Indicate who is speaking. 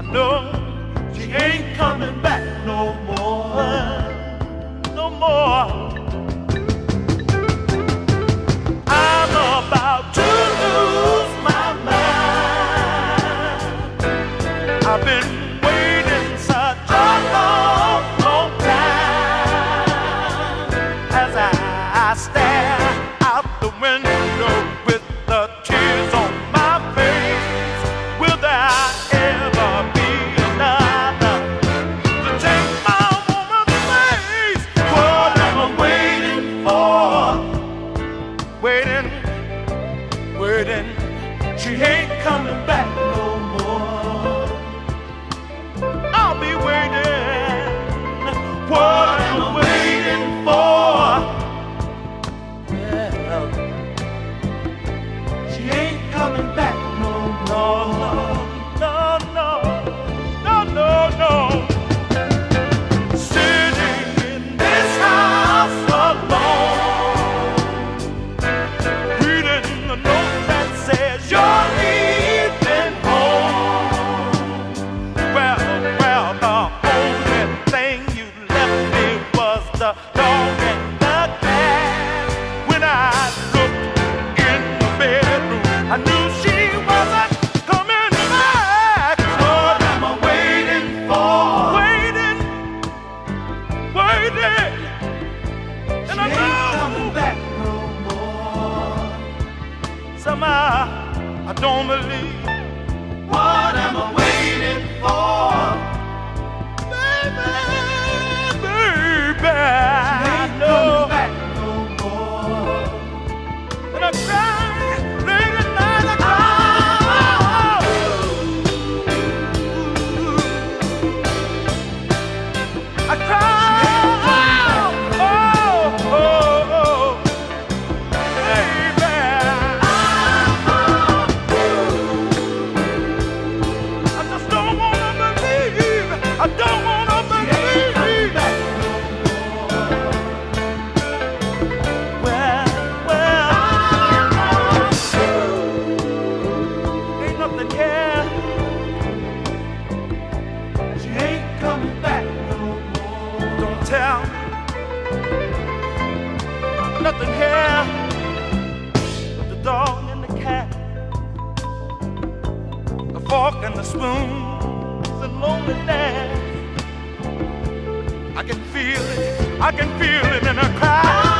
Speaker 1: know she ain't coming back no more, no more. I'm about to lose my mind. I've been waiting such a long, long time as I stare out the window with the tears on my face. Will there ever be another to take my woman's place? What am I waiting for? Waiting, waiting. She ain't coming back no more. I'll be waiting. What am I waiting for? Well, she ain't coming back no more. No, no, no, no, no. Sitting in this house alone, reading a note that says you're leaving home. Well, the only thing you left me was the dog and the cat. When I looked in the bedroom, I knew she wasn't coming back. What am I waiting for? Waiting, waiting. And I know coming back no more. Somehow I don't believe. What am I waiting for? Baby, baby, I know. Back no more. And I cry late at night. I cry. I cry. Oh, oh, oh, baby. I just don't wanna believe. I don't wanna believe. Well, ain't nothing here. She ain't coming back no more. Don't tell me. Nothing here but the dog and the cat, the fork and the spoon, and loneliness. I can feel it in her cry.